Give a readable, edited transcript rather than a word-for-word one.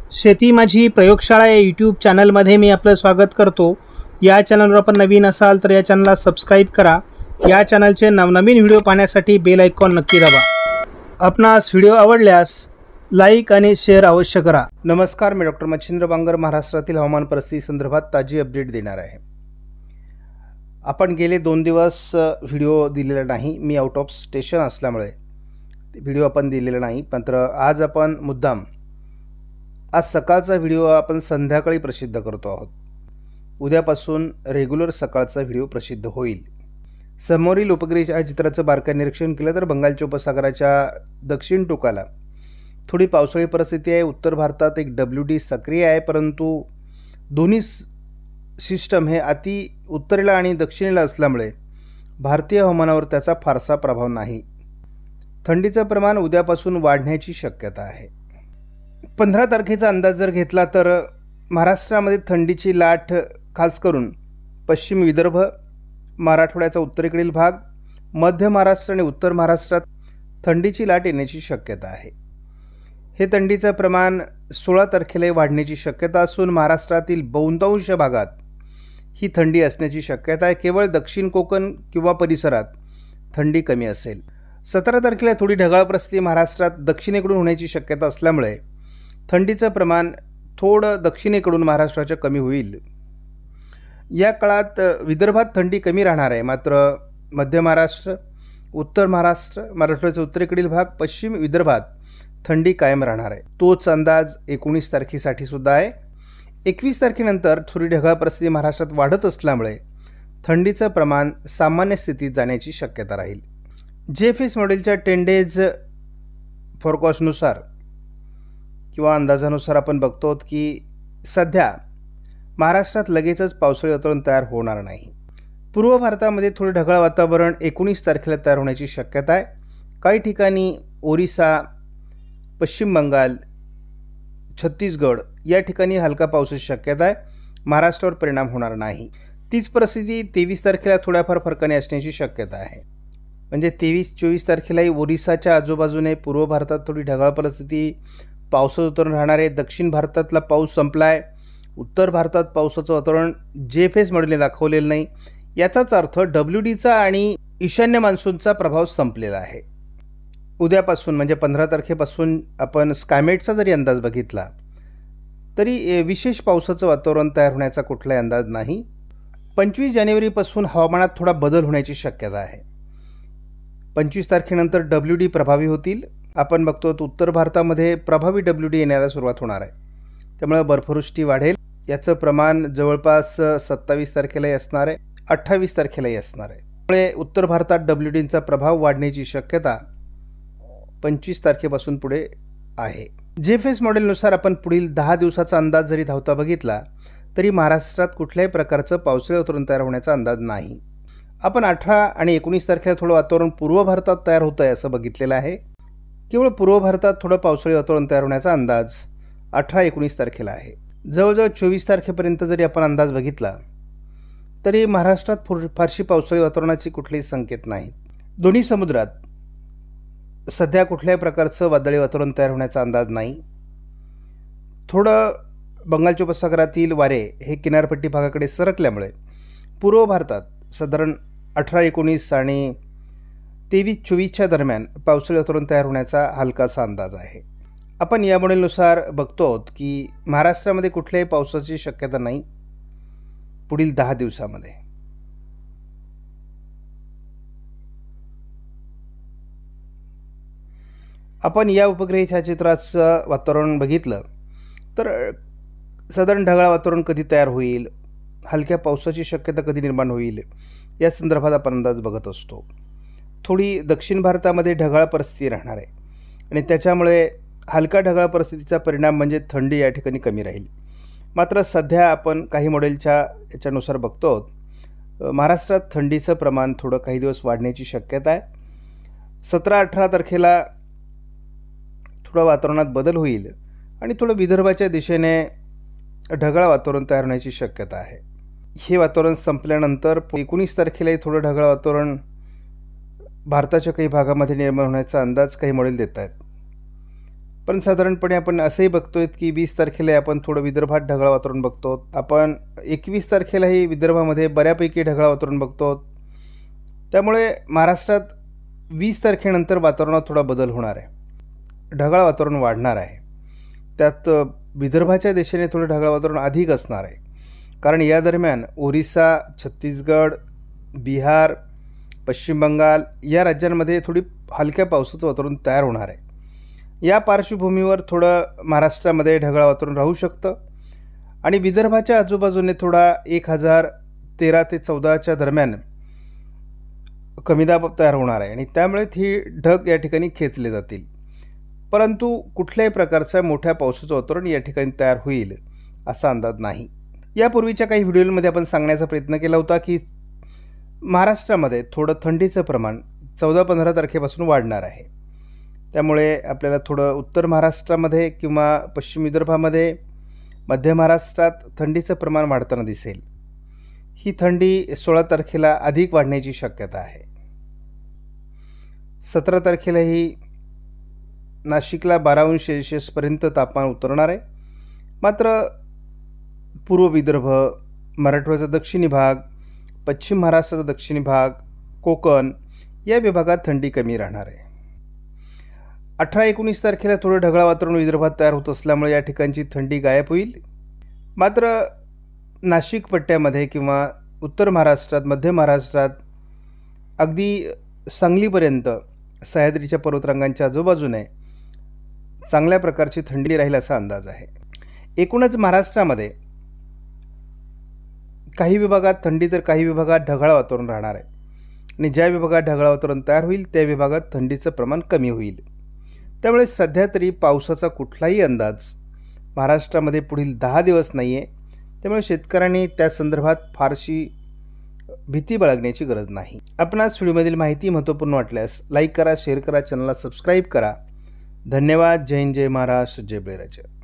शेती माझी प्रयोगशाळा या यूट्यूब चॅनलमध्ये मी आपलं स्वागत करतो। या चॅनलवर आपण नवीन असाल तर या चॅनलला सबस्क्राईब करा। या चॅनलचे नवनवीन व्हिडिओ पाहण्यासाठी बेल आयकॉन नक्की दाबा। आपणास व्हिडिओ आवडल्यास लाईक आणि शेअर अवश्य करा। नमस्कार, मी डॉक्टर मच्छिंद्र बांगर महाराष्ट्रातील हवामान परिस्थिती संदर्भात ताजी अपडेट देणार आहे। आपण गेले 2 दिवस व्हिडिओ दिलेला नाही, मी आउट ऑफ स्टेशन असल्यामुळे व्हिडिओ आपण दिलेला नाही। मात्र आज आपण मुद्दाम आज सकाळचा व्हिडिओ आपण संध्याकाळी प्रसिद्ध करतो आहोत। उद्यापासून रेग्युलर सकाळचा व्हिडिओ प्रसिद्ध होईल। समोरील उपग्रह चित्राचं बारकाईने निरीक्षण केलं तर बंगालच्या उपसागराच्या दक्षिण टोकाला थोडी पावसाळी परिस्थिती आहे। उत्तर भारतात एक WD सक्रिय आहे, परंतु दोन्ही सिस्टम हे अति उत्तरेला आणि दक्षिणेला असल्यामुळे भारतीय हवामानावर त्याचा फारसा प्रभाव नाही। थंडीचं प्रमाण उद्यापासून वाढण्याची शक्यता आहे। 15 तारखेचा अंदाज जर घेतला तर महाराष्ट्रामध्ये थंडीची लाट खास करून पश्चिम विदर्भ, मराठवाड्याचा उत्तरेकडील भाग, मध्य महाराष्ट्र आणि उत्तर महाराष्ट्रात थंडीची लाट येण्याची शक्यता आहे। हे थंडीचं प्रमाण 16 तारखेला वाढण्याची शक्यता असून महाराष्ट्रातील बहुतांश भागात ही थंडी असण्याची शक्यता आहे। केवळ दक्षिण कोकण किंवा परिसरात थंडी कमी असेल। 17 तारखेला थोडी ढगाळ परिस्थिती महाराष्ट्रात दक्षिणेकडून होण्याची शक्यता असल्यामुळे थंडीचं प्रमाण थोडं दक्षिणेकडून महाराष्ट्राच्या कमी होईल। या काळात विदर्भात थंडी कमी राहणार आहे, मात्र मध्य महाराष्ट्र, उत्तर महाराष्ट्र, मराठवाड्याचा उत्तरेकडील भाग, पश्चिम विदर्भात थंडी कायम राहणार आहे। तोच अंदाज 19 तारखेसाठी सुद्धा आहे। 21 तारखेनंतर थोडी ढगाळ परिस्थिती महाराष्ट्रात वाढत असल्यामुळे थंडीचं प्रमाण सामान्य स्थितीत जाण्याची शक्यता राहील। JFS मॉडेलच्या 10 डेज फोरकास्टनुसार किंवा अंदाजानुसार आपण बघतो की सध्या महाराष्ट्रात लगेचच पावसाळी वातावरण तयार होणार नाही। पूर्व भारतामध्ये थोडे ढगाळ वातावरण 19 तारखेला तयार होण्याची शक्यता आहे। काही ठिकाणी ओरिसा, पश्चिम बंगाल, छत्तीसगड या ठिकाणी हलका पावसाची शक्यता आहे। महाराष्ट्रावर परिणाम होणार नाही। तीच परिस्थिती 23 तारखेला थोड्याफार फरकाने असण्याची शक्यता आहे। म्हणजे 23-24 तारखेलाही ओरिसाच्या आजूबाजूने पूर्व भारतात थोडी ढगाळ परिस्थिती, पावसाचं वातावरण राहणार आहे। दक्षिण भारतातला पाऊस संपला आहे। उत्तर भारतात पावसाचं वातावरण JFS मॉडेलने दाखवलेलं नाही। याचाच अर्थ WDचा आणि ईशान्य मान्सूनचा प्रभाव संपलेला आहे। उद्यापासून म्हणजे 15 तारखेपासून आपण स्कायमेटचा जरी अंदाज बघितला तरी विशेष पावसाचं वातावरण तयार होण्याचा कुठलाही अंदाज नाही। 25 जानेवारीपासून हवामानात थोडा बदल होण्याची शक्यता आहे। 25 तारखेनंतर WD प्रभावी होतील। आपण बघतो उत्तर भारतामध्ये प्रभावी WD येण्याला सुरुवात होणार आहे, त्यामुळे बर्फवृष्टी वाढेल। याचं प्रमाण जवळपास 27 तारखेलाही असणार आहे, 28 तारखेलाही असणार आहे। त्यामुळे उत्तर भारतात WDचा प्रभाव वाढण्याची शक्यता 25 तारखेपासून पुढे आहे। JFS मॉडेलनुसार आपण पुढील 10 दिवसाचा अंदाज जरी धावता बघितला तरी महाराष्ट्रात कुठल्याही प्रकारचं पावसाळी वातावरण तयार होण्याचा अंदाज नाही। आपण 18 आणि 19 तारखेला थोडं वातावरण पूर्व भारतात तयार होतं आहे असं बघितलेलं आहे। केवळ पूर्व भारतात थोडं पावसाळी वातावरण तयार होण्याचा अंदाज 18-19 तारखेला आहे। जवळजवळ 24 तारखेपर्यंत जरी आपण अंदाज बघितला तरी महाराष्ट्रात फारशी पावसाळी वातावरणाची कुठलेही संकेत नाहीत। दोन्ही समुद्रात सध्या कुठल्याही प्रकारचं वादळी वातावरण तयार होण्याचा अंदाज नाही। थोडं बंगालच्या उपसागरातील वारे हे किनारपट्टी भागाकडे सरकल्यामुळे पूर्व भारतात साधारण 18-19 आणि 23-24च्या दरम्यान पावसाळी वातावरण तयार होण्याचा हलकासा अंदाज आहे। आपण या मॉडेलनुसार बघतो की महाराष्ट्रामध्ये कुठल्याही पावसाची शक्यता नाही पुढील 10 दिवसामध्ये। आपण या उपग्रह छायाचित्राचं वातावरण बघितलं तर साधारण ढगाळ वातावरण कधी तयार होईल, हलक्या पावसाची शक्यता कधी निर्माण होईल या संदर्भात आपण अंदाज बघत असतो। थोडी दक्षिण भारतामध्ये ढगाळ परिस्थिती राहणार आहे आणि त्याच्यामुळे हलका ढगाळ परिस्थितीचा परिणाम म्हणजे थंडी या ठिकाणी कमी राहील। मात्र सध्या आपण काही मॉडेलच्या याच्यानुसार बघतो महाराष्ट्रात थंडीचं प्रमाण थोडं काही दिवस वाढण्याची शक्यता आहे। 17-18 तारखेला थोडं वातावरणात बदल होईल आणि थोडं विदर्भाच्या दिशेने ढगाळ वातावरण तयार होण्याची शक्यता आहे। हे वातावरण संपल्यानंतर 19 तारखेलाही थोडं ढगाळ वातावरण भारताच्या काही भागामध्ये निर्माण होण्याचा अंदाज काही मॉडेल देत आहेत। पण साधारणपणे आपण असंही बघतोय की 20 तारखेला आपण थोडं विदर्भात ढगाळ वातावरण बघतो. आपण 21 तारखेलाही विदर्भामध्ये बऱ्यापैकी ढगाळ वातावरण बघतो. त्यामुळे महाराष्ट्रात 20 तारखेनंतर वातावरणात थोडा बदल होणार आहे. ढगाळ वातावरण वाढणार आहे. त्यात विदर्भाच्या दिशेने थोडं ढगाळ वातावरण अधिक असणार आहे. कारण या दरम्यान ओरिसा, छत्तीसगड, बिहार, पश्चिम बंगाल या राज्यांमध्ये थोडी हलक्या पावसाचं वातावरण तयार होणार आहे. या पार्श्वभूमीवर थोडं महाराष्ट्रामध्ये ढगाळ वातावरण राहू शकतं आणि विदर्भाच्या आजूबाजूने थोडा 1013 ते 14च्या दरम्यान कमी दाब तयार होणार आहे आणि त्यामुळे ही ढग या ठिकाणी खेचले जातील. परंतु कुठल्याही प्रकारच्या मोठ्या पावसाचं वातावरण या ठिकाणी तयार होईल असा अंदाज नाही. यापूर्वीच्या काही व्हिडिओमध्ये आपण सांगण्याचा प्रयत्न केला होता की महाराष्ट्रामध्ये थोडं थंडीचं प्रमाण 14-15 तारखेपासून वाढणार आहे. त्यामुळे आपल्याला थोडं उत्तर महाराष्ट्रामध्ये किंवा पश्चिम विदर्भामध्ये, मध्य महाराष्ट्रात थंडीचं प्रमाण वाढताना दिसेल. ही थंडी 16 तारखेला अधिक वाढण्याची शक्यता आहे. 17 तारखेलाही नाशिकला 12°C पर्यंत तापमान उतरणार आहे. मात्र पूर्व विदर्भ, मराठवाड्याचा दक्षिणी भाग, पश्चिम महाराष्ट्राचा दक्षिणी भाग, कोकण या विभागात थंडी कमी राहणार आहे. 18-19 तारखेला थोडं ढगाळ वातावरण विदर्भात तयार होत असल्यामुळे या ठिकाणची थंडी गायब होईल. मात्र नाशिक पट्ट्यामध्ये किंवा उत्तर महाराष्ट्रात, मध्य महाराष्ट्रात अगदी सांगलीपर्यंत सह्याद्रीच्या पर्वतरांगांच्या आजूबाजूने चांगल्या प्रकारची थंडी राहील असा अंदाज आहे. एकूणच महाराष्ट्रामध्ये काही विभागात थंडी तर काही विभागात ढगाळ वातावरण राहणार आहे आणि ज्या विभागात ढगाळ वातावरण तयार होईल त्या विभागात थंडीचं प्रमाण कमी होईल. त्यामुळे सध्या तरी पावसाचा कुठलाही अंदाज महाराष्ट्रामध्ये पुढील 10 दिवस नाही आहे. त्यामुळे शेतकऱ्यांनी त्या संदर्भात फारशी भीती बाळगण्याची गरज नाही. आपणास व्हिडिओमधील माहिती महत्त्वपूर्ण वाटल्यास लाईक करा, शेअर करा, चॅनलला सबस्क्राईब करा. धन्यवाद. जय हिंद, जय महाराष्ट्र, जय बळीराजा.